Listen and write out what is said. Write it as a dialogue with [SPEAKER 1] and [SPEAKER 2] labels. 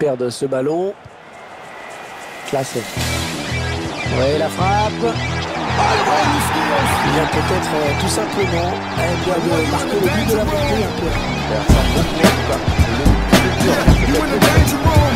[SPEAKER 1] perdre ce ballon. Classe. Ouais, la frappe. Il vient peut-être tout simplement de marquer le but de la montée un peu.
[SPEAKER 2] Ça beaucoup en tout cas. Le dur.